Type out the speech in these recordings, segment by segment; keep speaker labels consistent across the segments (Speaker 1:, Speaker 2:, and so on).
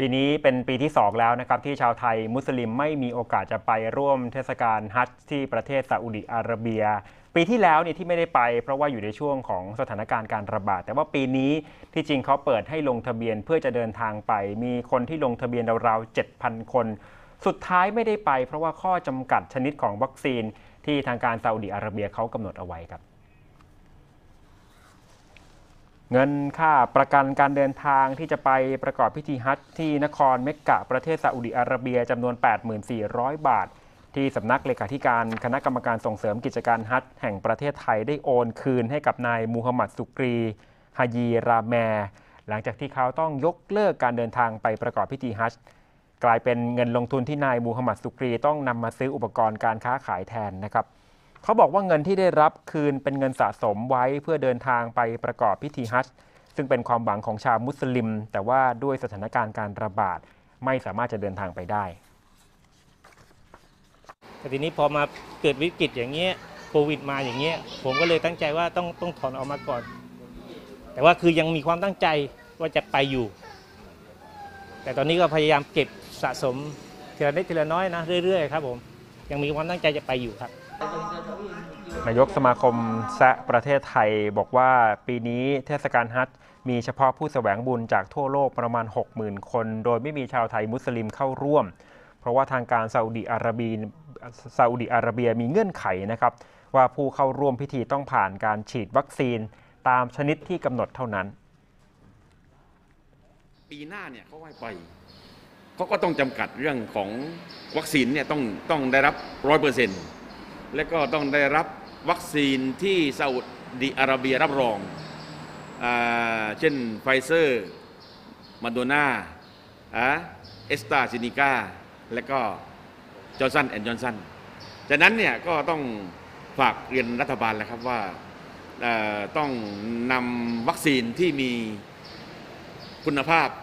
Speaker 1: ปีนี้เป็นปีที่2แล้วนะครับที่ชาวไทยมุสลิมไม่มีโอกาสจะไปร่วมเทศกาลฮัจญ์ที่ประเทศซาอุดิอาระเบียปีที่แล้วเนี่ยที่ไม่ได้ไปเพราะว่าอยู่ในช่วงของสถานการณ์การระบาดแต่ว่าปีนี้ที่จริงเขาเปิดให้ลงทะเบียนเพื่อจะเดินทางไปมีคนที่ลงทะเบียนราวๆ 7,000 คนสุดท้ายไม่ได้ไปเพราะว่าข้อจำกัดชนิดของวัคซีนที่ทางการซาอุดิอาระเบียเขากำหนดเอาไว้ครับเงินค่าประกันการเดินทางที่จะไปประกอบพิธีฮัจญ์ที่นครเมกกะประเทศซาอุดิอาระเบียจำนวน 84,000 บาทที่สำนักเลขาธิการคณะกรรมการส่งเสริมกิจการฮัจญ์แห่งประเทศไทยได้โอนคืนให้กับนายมูฮัมหมัดสุกรีฮายีราแมหลังจากที่เขาต้องยกเลิกการเดินทางไปประกอบพิธีฮัจญ์กลายเป็นเงินลงทุนที่นายมูฮัมหมัดสุกรีต้องนำมาซื้ออุปกรณ์การค้าขายแทนนะครับเขาบอกว่าเงินที่ได้รับคืนเป็นเงินสะสมไว้เพื่อเดินทางไปประกอบพิธีฮัจญ์ซึ่งเป็นความหวังของชาวมุสลิมแต่ว่าด้วยสถานการณ์การระบาดไม่สามารถจะเดินทางไปได้
Speaker 2: แต่ทีนี้พอมาเกิดวิกฤตอย่างเงี้ยโควิดมาอย่างเงี้ยผมก็เลยตั้งใจว่าต้องถอนออกมาก่อนแต่ว่าคือยังมีความตั้งใจว่าจะไปอยู่แต่ตอนนี้ก็พยายามเก็บสะสมทีละนิดทีละน้อยนะเรื่อยๆครับผมยังมีความตั้งใจจะไปอยู่ครับ
Speaker 1: นายกสมาคมแซะประเทศไทยบอกว่าปีนี้เทศกาลฮัจญ์มีเฉพาะผู้แสวงบุญจากทั่วโลกประมาณ 60,000 คนโดยไม่มีชาวไทยมุสลิมเข้าร่วมเพราะว่าทางการซาอุดิอาระเบียมีเงื่อนไขนะครับว่าผู้เข้าร่วมพิธีต้องผ่านการฉีดวัคซีนตามชนิดที่กำหนดเท่านั้น
Speaker 3: ปีหน้าเนี่ยเขาให้ไปเขาก็ต้องจำกัดเรื่องของวัคซีนเนี่ยต้องได้รับ 100%และก็ต้องได้รับวัคซีนที่ซาอุดิอาระเบียรับรองเช่นไฟเซอร์มาโดนาเอสตราเซเนกาและก็จอร์นสันแอนด์จอร์นสันจากนั้นเนี่ยก็ต้องฝากเรียนรัฐบาลแล้วครับว่าต้องนำวัคซีนที่มีคุณภาพ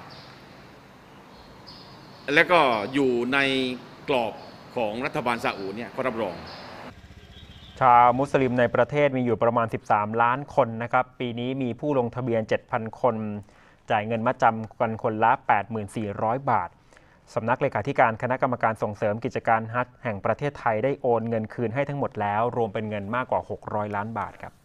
Speaker 3: และก็อยู่ในกรอบของรัฐบาลซาอุเนี่ยก็รับรอง
Speaker 1: ชาวมุสลิมในประเทศมีอยู่ประมาณ13 ล้านคนนะครับปีนี้มีผู้ลงทะเบียน 7,000 คนจ่ายเงินมัดจำกันคนละ 84,000 บาทสำนักเลขาธิการคณะกรรมการส่งเสริมกิจการฮัจญ์แห่งประเทศไทยได้โอนเงินคืนให้ทั้งหมดแล้วรวมเป็นเงินมากกว่า600 ล้านบาทครับ